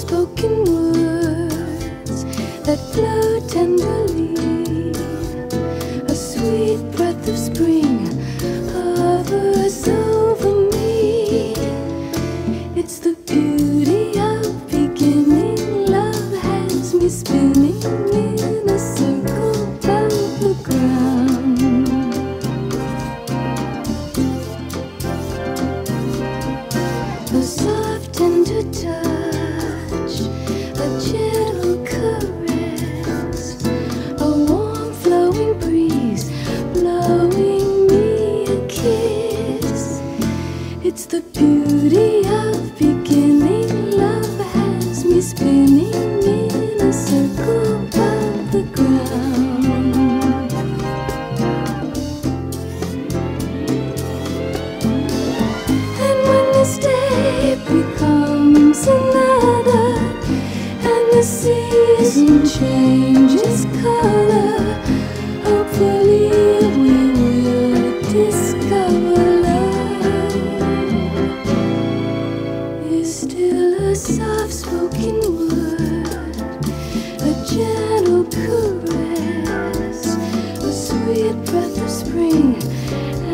spoken words that flow tenderly. A sweet breath of spring hovers over me. It's the beauty of beginning. Love has me spinning in a circle above the ground. A soft, tender touch, a gentle caress, a warm, flowing breeze blowing me a kiss. It's the beauty of beginning. Love has me spinning in a circle above the ground. And when this day becomes another, and the season changes color, hopefully we will discover love is still a soft-spoken word, a gentle caress, a sweet breath of spring,